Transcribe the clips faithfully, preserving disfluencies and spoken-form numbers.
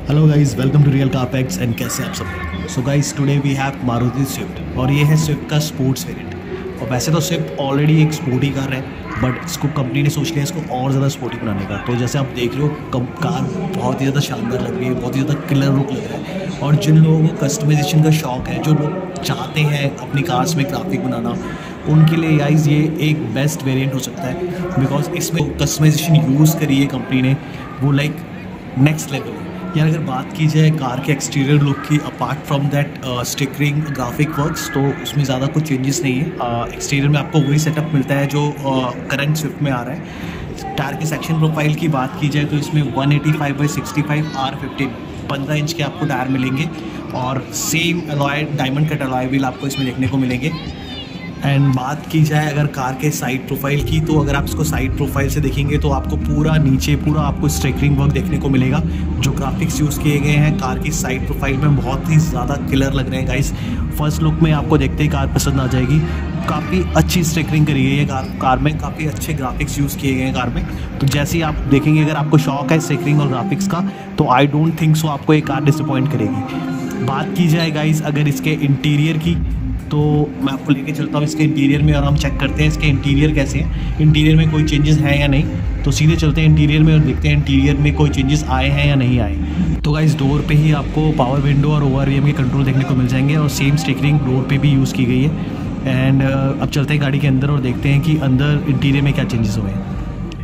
Hello guys, welcome to real car facts and कैसे आप सब। So guys, today we have Maruti Swift और ये है स्विफ्ट का स्पोर्ट्स वेरिएंट। और वैसे तो स्विफ्ट ऑलरेडी एक स्पोर्टी कार है, बट इसको कंपनी ने सोच लिया इसको और ज़्यादा स्पोर्टी बनाने का। तो जैसे आप देख रहे हो, कार बहुत ही ज़्यादा शानदार लग रही है, बहुत ही ज़्यादा किलर लुक लग रहा है। और जिन लोगों को कस्टमाइजेशन का शौक है, जो लोग चाहते हैं अपनी कार्स में ग्राफिक बनाना, उनके लिए गाइस ये एक बेस्ट वेरिएंट हो सकता है। बिकॉज इसमें कस्टमाइजेशन यूज़ करी है कंपनी ने, वो लाइक नेक्स्ट लेवल है यार। अगर बात की जाए कार के एक्सटीरियर लुक की, apart from that stickering graphic works, तो उसमें ज़्यादा कुछ चेंजेस नहीं है। एक्सटीरियर uh, में आपको वही सेटअप मिलता है जो करंट uh, स्विफ्ट में आ रहा है। टायर के सेक्शन प्रोफाइल की बात की जाए तो इसमें one eighty five by sixty five R fifteen पंद्रह इंच के आपको टायर मिलेंगे और same alloy diamond cut alloy wheel आपको इसमें देखने को मिलेंगे। एंड बात की जाए अगर कार के साइड प्रोफाइल की, तो अगर आप इसको साइड प्रोफाइल से देखेंगे तो आपको पूरा नीचे पूरा आपको स्ट्रेकरिंग वर्क देखने को मिलेगा। जो ग्राफिक्स यूज़ किए गए हैं कार की साइड प्रोफाइल में बहुत ही ज़्यादा किलर लग रहे हैं गाइस। फर्स्ट लुक में आपको देखते ही कार पसंद आ जाएगी। काफ़ी अच्छी स्ट्रेकरिंग करी गई है कार कार में, काफ़ी अच्छे ग्राफिक्स यूज़ किए गए हैं कार में। तो जैसे ही आप देखेंगे, अगर आपको शौक है स्ट्रेकरिंग और ग्राफिक्स का, तो आई डोंट थिंक सो आपको ये कार डिसअपॉइंट करेगी। बात की जाए गाइस अगर इसके इंटीरियर की, तो मैं आपको लेके चलता हूँ इसके इंटीरियर में और हम चेक करते हैं इसके इंटीरियर कैसे हैं, इंटीरियर में कोई चेंजेस हैं या नहीं। तो सीधे चलते हैं इंटीरियर में और देखते हैं इंटीरियर में कोई चेंजेस आए हैं या नहीं आए। तो गाइस, डोर पे ही आपको पावर विंडो और ओआरवीएम के कंट्रोल देखने को मिल जाएंगे और सेम स्टिकरिंग डोर पे भी यूज़ की गई है। एंड अब चलते हैं गाड़ी के अंदर और देखते हैं कि अंदर इंटीरियर में क्या चेंजेस हुए हैं।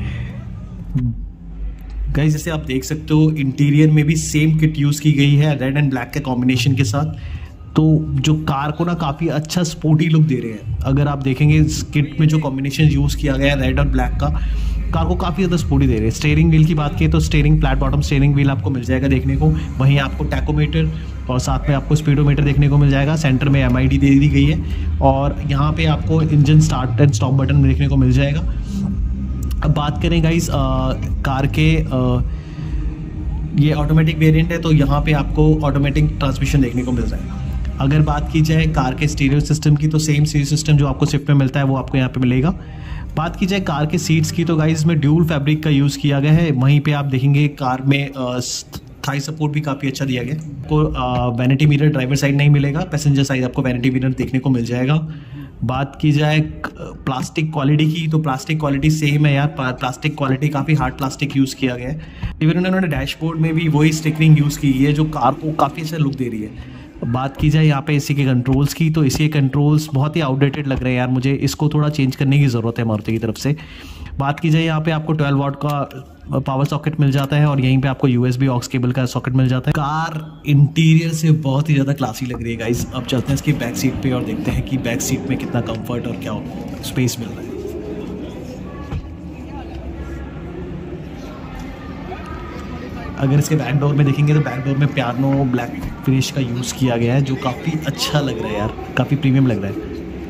गाइस, जैसे आप देख सकते हो, इंटीरियर में भी सेम किट यूज़ की गई है रेड एंड ब्लैक के कॉम्बिनेशन के साथ। तो जो कार को ना काफ़ी अच्छा स्पोर्टी लुक दे रहे हैं। अगर आप देखेंगे इस किट में जो कॉम्बिनेशन यूज़ किया गया है रेड और ब्लैक का, कार को काफ़ी ज़्यादा स्पोर्टी दे रहे हैं। स्टीयरिंग व्हील की बात करें तो steering flat bottom steering wheel आपको मिल जाएगा देखने को। वहीं आपको टैकोमीटर और साथ में आपको स्पीडोमीटर देखने को मिल जाएगा। सेंटर में एम आई डी दे दी गई है और यहाँ पे आपको engine start and stop button देखने को मिल जाएगा। अब बात करें गाइस कार के आ, ये ऑटोमेटिक वेरिएंट है, तो यहाँ पे आपको ऑटोमेटिक ट्रांसमिशन देखने को मिल जाएगा। अगर बात की जाए कार के स्टीरियो सिस्टम की, तो सेम स्टीरियो सिस्टम जो आपको स्विफ्ट में मिलता है वो आपको यहाँ पे मिलेगा। बात की जाए कार के सीट्स की, तो गाइस इसमें ड्यूल फैब्रिक का यूज़ किया गया है। वहीं पे आप देखेंगे कार में थाई सपोर्ट भी काफ़ी अच्छा दिया गया। आपको वैनिटी मिरर ड्राइवर साइड नहीं मिलेगा, पैसेंजर साइड आपको वैनिटी मिरर देखने को मिल जाएगा। बात की जाए प्लास्टिक क्वालिटी की, तो प्लास्टिक क्वालिटी सेम है यार। प्लास्टिक क्वालिटी काफ़ी हार्ड प्लास्टिक यूज़ किया गया है। इवन उन्होंने डैशबोर्ड में भी वही स्टिकरिंग यूज़ की है जो कार को काफ़ी अच्छा लुक दे रही है। बात की जाए यहाँ पे एसी के कंट्रोल्स की, तो एसी के कंट्रोल्स बहुत ही आउटडेटेड लग रहे हैं यार मुझे। इसको थोड़ा चेंज करने की ज़रूरत है मारुति की तरफ से। बात की जाए यहाँ पे आपको ट्वेल्व वाट का पावर सॉकेट मिल जाता है और यहीं पे आपको यूएसबी ऑक्स केबल का सॉकेट मिल जाता है। कार इंटीरियर से बहुत ही ज़्यादा क्लासी लग रही है गाइस। अब चलते हैं इसकी बैक सीट पे और देखते हैं कि बैक सीट में कितना कंफर्ट और क्या स्पेस मिल रहा है। अगर इसके बैक डोर में देखेंगे तो बैक डोर में पियानो ब्लैक फिनिश का यूज़ किया गया है, जो काफ़ी अच्छा लग रहा है यार, काफ़ी प्रीमियम लग रहा है।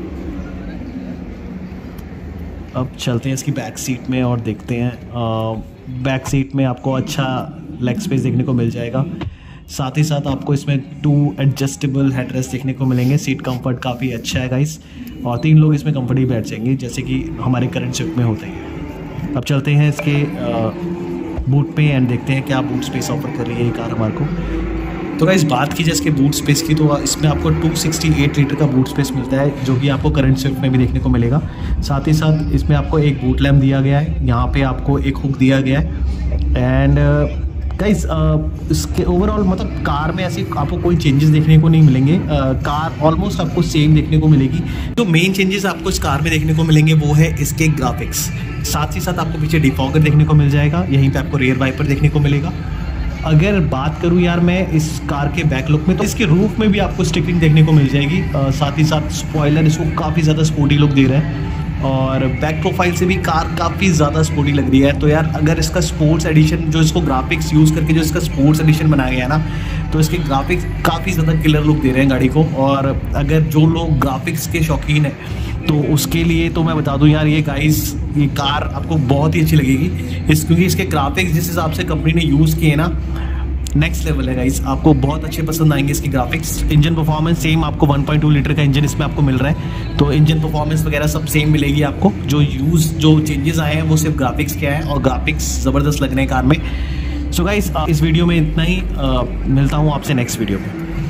अब चलते हैं इसकी बैक सीट में और देखते हैं। बैक सीट में आपको अच्छा लेग स्पेस देखने को मिल जाएगा। साथ ही साथ आपको इसमें टू एडजस्टेबल हेडरेस्ट देखने को मिलेंगे। सीट कंफर्ट काफ़ी अच्छा है गाइस और तीन लोग इसमें कंफर्टेबली बैठ जाएंगे, जैसे कि हमारे करंट स्विफ्ट में होते हैं। अब चलते हैं इसके आ, बूट पे एंड देखते हैं क्या बूट स्पेस ऑफर कर रही है ये कार हमारे को। तो गाइस, बात की जाए इसके बूट स्पेस की, तो इसमें आपको टू सिक्सटी एट लीटर का बूट स्पेस मिलता है, जो कि आपको करंट स्विफ्ट में भी देखने को मिलेगा। साथ ही साथ इसमें आपको एक बूट लैम्प दिया गया है, यहाँ पे आपको एक हुक दिया गया है। एंड गाइस इसके ओवरऑल मतलब कार में ऐसे आपको कोई चेंजेस देखने को नहीं मिलेंगे। uh, कार ऑलमोस्ट आपको सेम देखने को मिलेगी। तो मेन चेंजेस आपको इस कार में देखने को मिलेंगे वो है इसके ग्राफिक्स। साथ ही साथ आपको पीछे डिफॉगर देखने को मिल जाएगा, यहीं पे आपको रेयर वाइपर देखने को मिलेगा। अगर बात करूं यार मैं इस कार के बैक लुक में, तो इसके रूफ में भी आपको स्टिकरिंग देखने को मिल जाएगी। uh, साथ ही साथ स्पॉइलर इसको काफ़ी ज़्यादा स्पोर्टी लुक दे रहा है और बैक प्रोफाइल से भी कार काफ़ी ज़्यादा स्पोर्टी लग रही है। तो यार अगर इसका स्पोर्ट्स एडिशन, जो इसको ग्राफिक्स यूज़ करके जो इसका स्पोर्ट्स एडिशन बनाया गया है ना, तो इसके ग्राफिक्स काफ़ी ज़्यादा किलर लुक दे रहे हैं गाड़ी को। और अगर जो लोग ग्राफिक्स के शौकीन हैं, तो उसके लिए तो मैं बता दूं यार, ये गाइस ये कार आपको बहुत ही अच्छी लगेगी इस क्योंकि इसके ग्राफिक्स जिस हिसाब से कंपनी ने यूज़ किए ना, नेक्स्ट लेवल है गाइस। आपको बहुत अच्छे पसंद आएंगे इसकी ग्राफिक्स। इंजन परफॉर्मेंस सेम आपको वन पॉइंट टू लीटर का इंजन इसमें आपको मिल रहा है, तो इंजन परफॉर्मेंस वगैरह सब सेम मिलेगी आपको। जो यूज़ जो चेंजेस आए हैं वो सिर्फ ग्राफिक्स के हैं और ग्राफिक्स ज़बरदस्त लग रहे हैं कार में। सो गाइस इस वीडियो में इतना ही, uh, मिलता हूँ आपसे नेक्स्ट वीडियो में।